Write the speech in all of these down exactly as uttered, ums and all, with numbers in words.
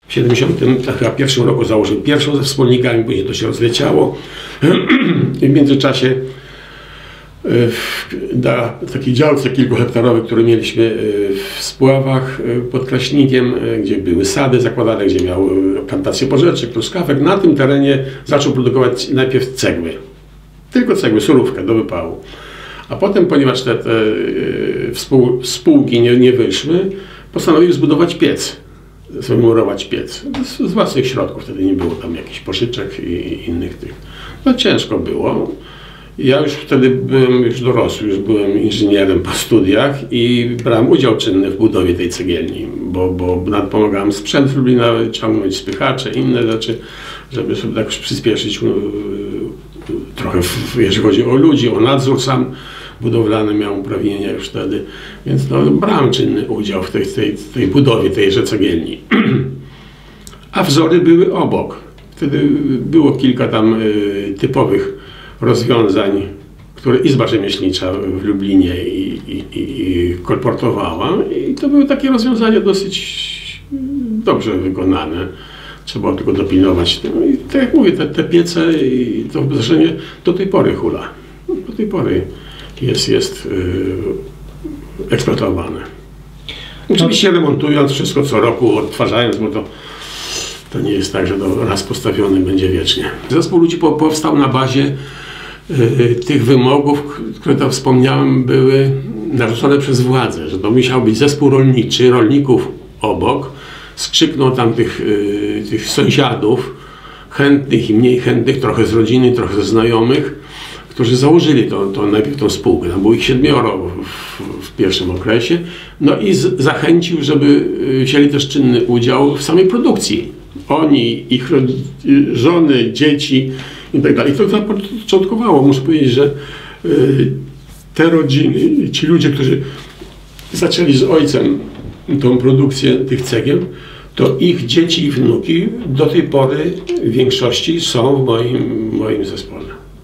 W siedemdziesiątym pierwszym roku założył pierwszą ze wspólnikami, później to się rozleciało. I w międzyczasie na takiej działce kilkuhektarowej, które mieliśmy w Spławach pod Kraśnikiem, gdzie były sady zakładane, gdzie miał plantację porzeczek, truskawek, na tym terenie zaczął produkować najpierw cegły. Tylko cegły, surówkę do wypału. A potem, ponieważ te, te współ, spółki nie, nie wyszły, postanowił zbudować piec, zremurować piec. Z, z własnych środków, wtedy nie było tam jakichś pożyczek i innych tych. No ciężko było. Ja już wtedy byłem już dorosły, już byłem inżynierem po studiach i brałem udział czynny w budowie tej cegielni, bo, bo pomagałem sprzęt z Lublina ciągnąć, spychacze, inne rzeczy, żeby sobie tak już przyspieszyć trochę, jeżeli chodzi o ludzi, o nadzór sam budowlany, miał uprawnienia już wtedy, więc no, brałem czynny udział w tej, tej, tej budowie tejże cegielni. A wzory były obok. Wtedy było kilka tam y, typowych rozwiązań, które Izba Rzemieślnicza w Lublinie i, i, i kolportowała, i to były takie rozwiązania dosyć dobrze wykonane. Trzeba tylko dopilnować. No i tak jak mówię, te, te piece i to wydarzenie do tej pory hula. Do tej pory jest, jest yy, eksploatowane. Oczywiście remontując wszystko co roku, odtwarzając, bo to, to nie jest tak, że to raz postawiony będzie wiecznie. Zespół ludzi po, powstał na bazie yy, tych wymogów, które tam wspomniałem, były narzucone przez władzę, że to musiał być zespół rolniczy, rolników obok. Skrzyknął tam tych, yy, tych sąsiadów, chętnych i mniej chętnych, trochę z rodziny, trochę ze znajomych, którzy założyli to, to najpierw tą spółkę. Tam było ich siedmioro w, w pierwszym okresie. No i z, zachęcił, żeby wzięli też czynny udział w samej produkcji. Oni, ich żony, dzieci i tak dalej. I to zapoczątkowało. Muszę powiedzieć, że yy, te rodziny, ci ludzie, którzy zaczęli z ojcem tą produkcję tych cegieł, to ich dzieci i wnuki do tej pory w większości są w moim, moim zespole.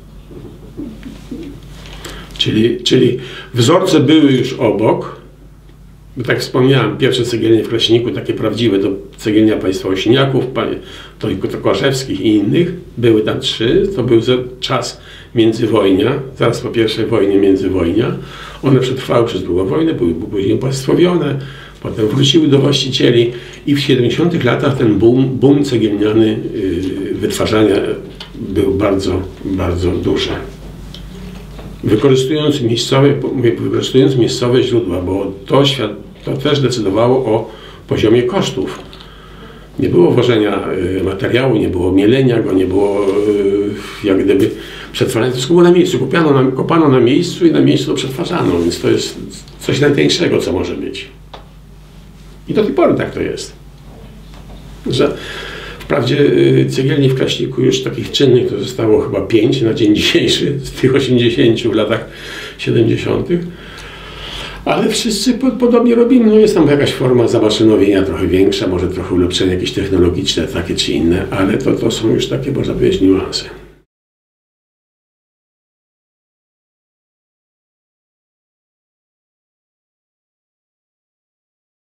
Czyli, czyli wzorce były już obok. Bo tak wspomniałem, pierwsze cegielnie w Kraśniku, takie prawdziwe, to cegielnia państwa Osiniaków, to i Kotokłaszewskich i innych. Były tam trzy. To był czas międzywojnia, zaraz po pierwszej wojnie międzywojnia. One przetrwały przez drugą wojnę, były później upaństwowione. Potem wróciły do właścicieli i w siedemdziesiątych latach ten boom, boom cegielniany yy, wytwarzania był bardzo, bardzo duży. Wykorzystując miejscowe, mówię, wykorzystując miejscowe źródła, bo to, świat, to też decydowało o poziomie kosztów. Nie było wożenia yy, materiału, nie było mielenia go, nie było yy, jak gdyby przetwarzania. To wszystko było na miejscu. Kopano na, kopano na miejscu i na miejscu to przetwarzano, więc to jest coś najtańszego, co może być. I do tej pory tak to jest. Że wprawdzie cegielni w Kraśniku już takich czynnych to zostało chyba pięć na dzień dzisiejszy, z tych osiemdziesięciu w latach siedemdziesiątych. Ale wszyscy po, podobnie robimy. No jest tam jakaś forma zamaszynowienia trochę większa, może trochę ulepszenia jakieś technologiczne, takie czy inne, ale to, to są już takie, można powiedzieć, niuanse.